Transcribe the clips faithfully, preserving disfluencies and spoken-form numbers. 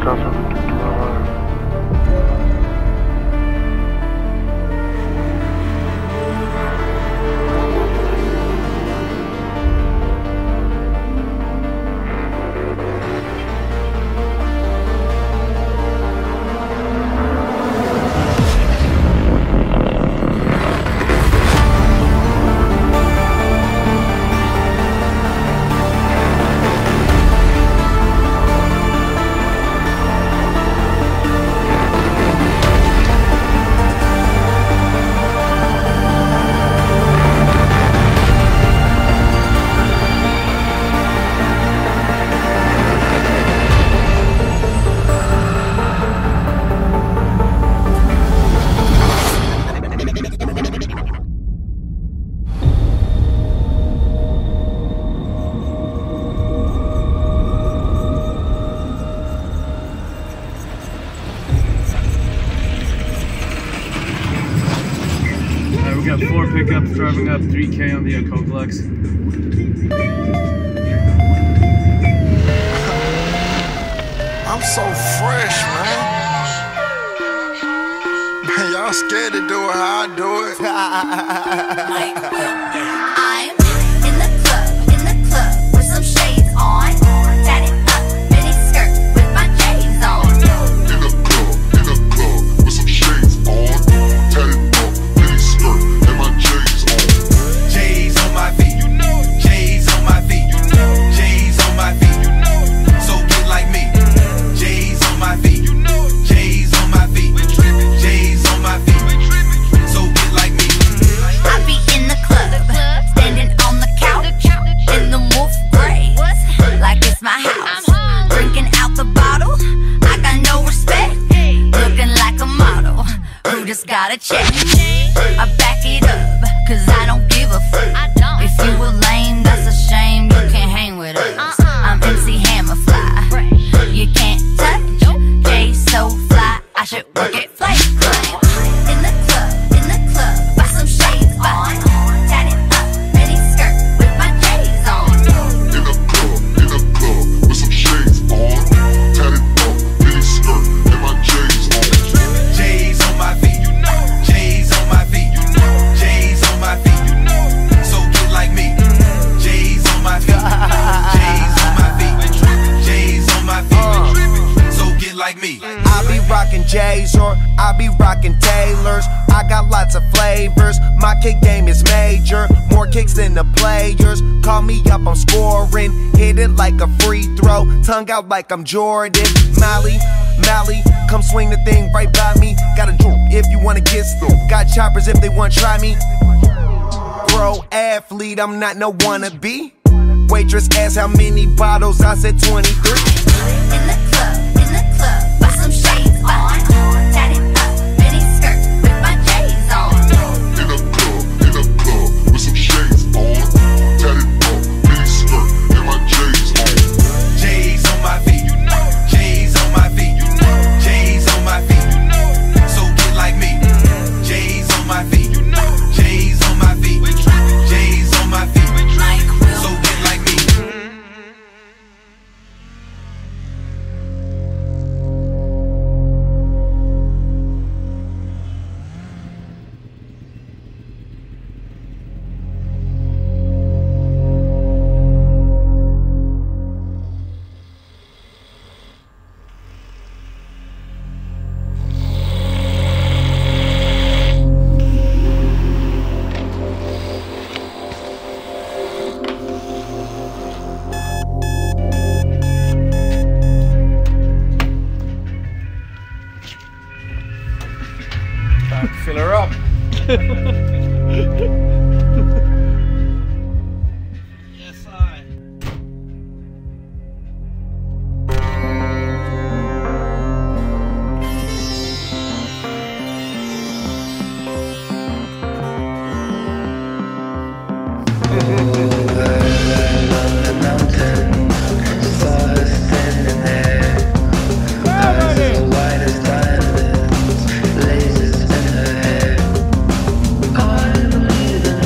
Driving up three K on the uh, Coquelex. I'm so fresh, man. Man, y'all scared to do it how I do it. I'm in the club, in the club with some shades on. Tatted up, mini skirt with my J's on. In the club, in the club with some shades on. Tatted up, mini skirt and my J's on. J's on my feet, you know it. J's on my feet, you know it. J's on my feet, you know it. So get like me. J's on my feet, you know it. J's on my feet. J's on my feet. So get like me. I be in the club, standing on the couch, in the wolf gray, like it's my house. Drinking out the bottle, I got no respect. Looking like a model, who just got a check. I back it up, cause I don't give a fuck. If you were lame, that's a shame, you can't hang with us. I'm M C Hammerfly, you can't touch. Jay so fly, I should work at Flame Club. In the club, in the club, with some shades on. Tatted up, mini skirt with my J's on. In the club, in the club with some shades on. Tatted up, mini skirt and my J's on. J's on my feet, you know. J's on my feet, you know. J's on my feet, you know. So get like me. J's on my feet, J's on my feet. J's on my feet. So get like me. I be rockin' J's or I be rockin' Taylors. I got lots of flavors. My kick game is major. More kicks than the players. Call me up, I'm scoring. Hit it like a free throw. Tongue out like I'm Jordan. Mally, Mally, come swing the thing right by me. Got a drink if you wanna get still. Got choppers if they wanna try me. Pro athlete, I'm not no wannabe. Waitress asked how many bottles, I said twenty-three. In the club, in the club, with some shades on. Tatted up, mini skirt with my J's on. In the club, in the club with some shades on. Tatted up, mini skirt and my J's on. J's on my feet, you know. J's on my feet, you know. J's on my feet, you know. So get like me. J's on my feet, you know. J's on my feet. J's on my feet. So get like me. Fill her up. Yes, I. Lasers in her hair. I believe in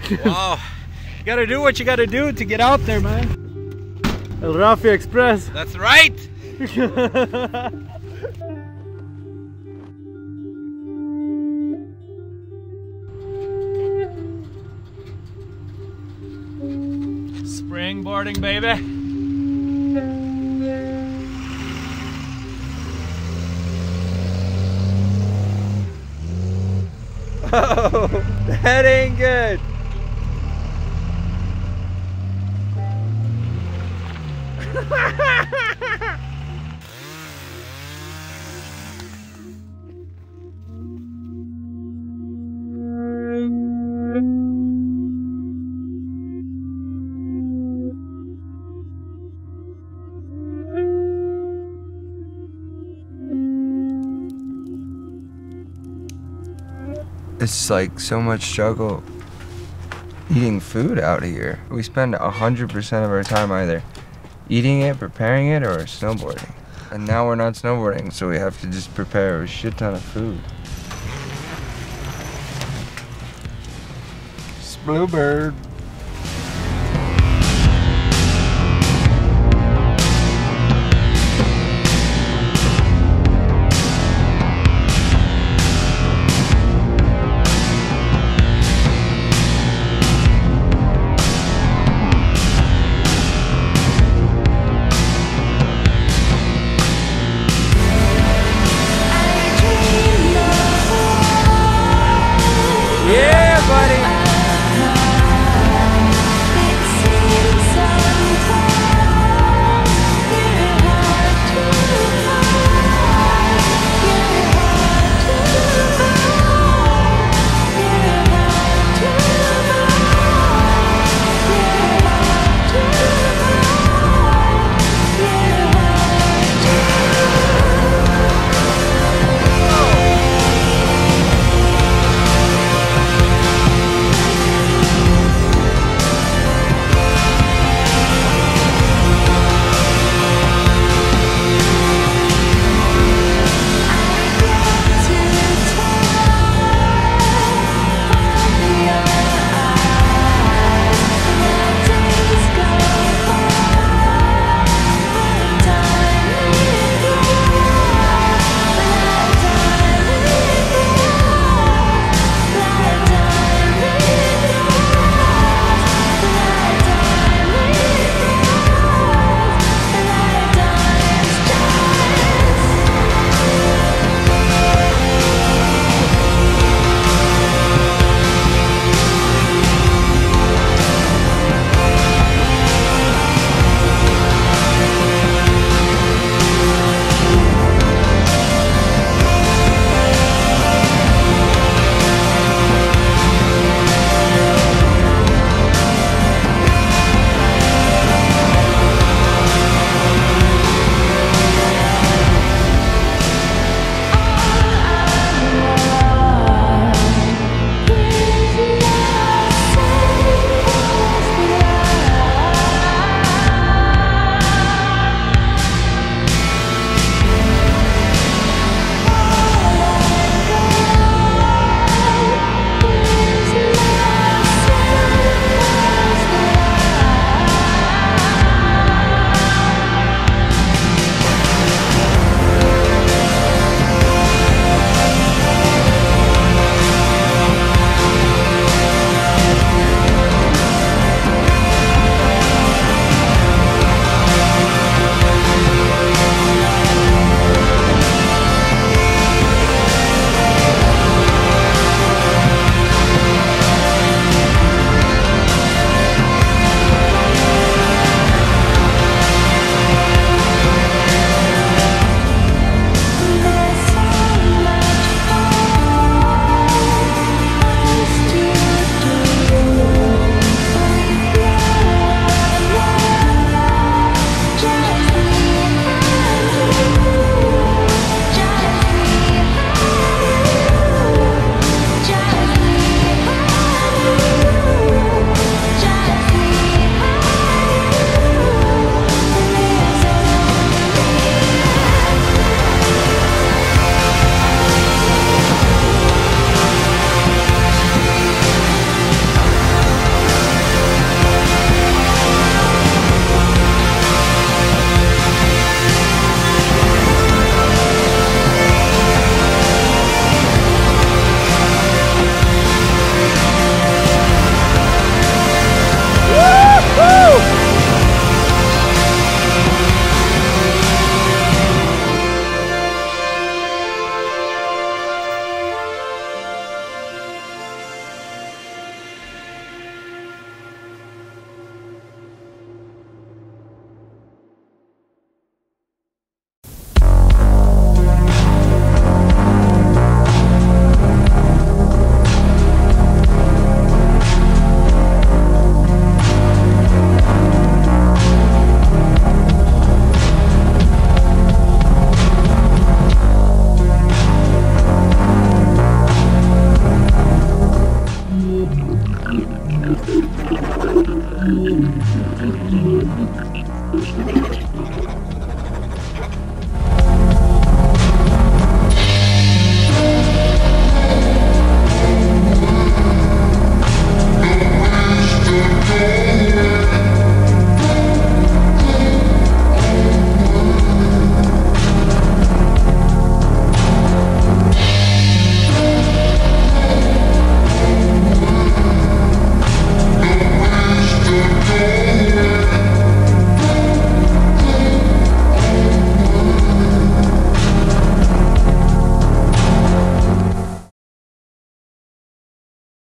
Wow. You gotta do what you gotta do to get out there, man. El Rafie Express. That's right. Springboarding, baby. Oh, that ain't good. It's like so much struggle eating food out here. We spend one hundred percent of our time either eating it, preparing it, or snowboarding. And now we're not snowboarding, so we have to just prepare a shit ton of food. It's Bluebird. Yeah, buddy.